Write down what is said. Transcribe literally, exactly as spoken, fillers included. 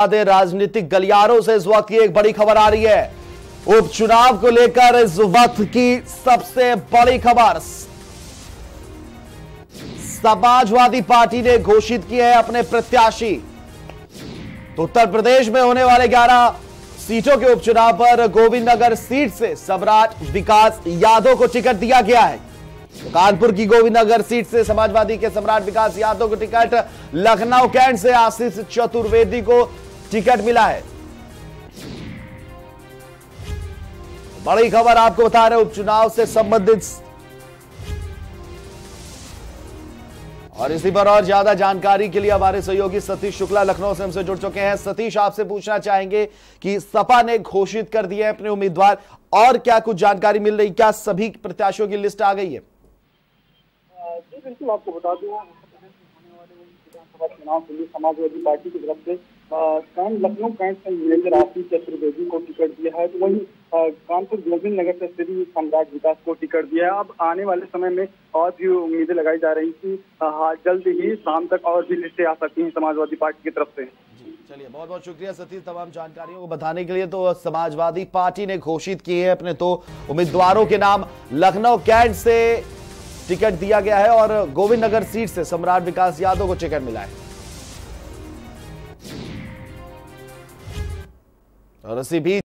राजनीतिक गलियारों से इस वक्त की एक बड़ी खबर आ रही है। उपचुनाव को लेकर इस वक्त की सबसे बड़ी खबर, समाजवादी पार्टी ने घोषित किए हैं अपने प्रत्याशी। तो उत्तर प्रदेश में होने वाले ग्यारह सीटों के उपचुनाव पर गोविंदनगर सीट से सम्राट विकास यादव को टिकट दिया गया है। तो कानपुर की गोविंदनगर सीट से समाजवादी के सम्राट विकास यादव को टिकट, लखनऊ कैंट से आशीष चतुर्वेदी को टिकट मिला है। बड़ी खबर आपको बता रहे उपचुनाव से संबंधित, और इसी पर और ज्यादा जानकारी के लिए हमारे सहयोगी सतीश शुक्ला लखनऊ से हमसे जुड़ चुके हैं। सतीश, आपसे पूछना चाहेंगे कि सपा ने घोषित कर दिए अपने उम्मीदवार, और क्या कुछ जानकारी मिल रही, क्या सभी प्रत्याशियों की लिस्ट आ गई है? जी बिल्कुल, आपको बता दूं होने वाले विधानसभा चुनाव के लिए समाजवादी पार्टी की तरफ से कैंट लखनऊ कैंट से मेजर आशीष चतुर्वेदी को टिकट दिया है, तो वहीं कानपुर गोविंदनगर से श्री सम्राट विकास को टिकट दिया है। अब आने वाले समय में और भी उम्मीदें लगाई जा रही थी, जल्द ही शाम तक और भी लिस्टें आ सकती हैं समाजवादी पार्टी की तरफ से। चलिए, बहुत बहुत शुक्रिया सतीश तमाम जानकारियों को बताने के लिए। तो समाजवादी पार्टी ने घोषित किए हैं अपने दो उम्मीदवारों के नाम। लखनऊ कैंट से टिकट दिया गया है और गोविंदनगर सीट से सम्राट विकास यादव को टिकट मिला है। और इसी बीच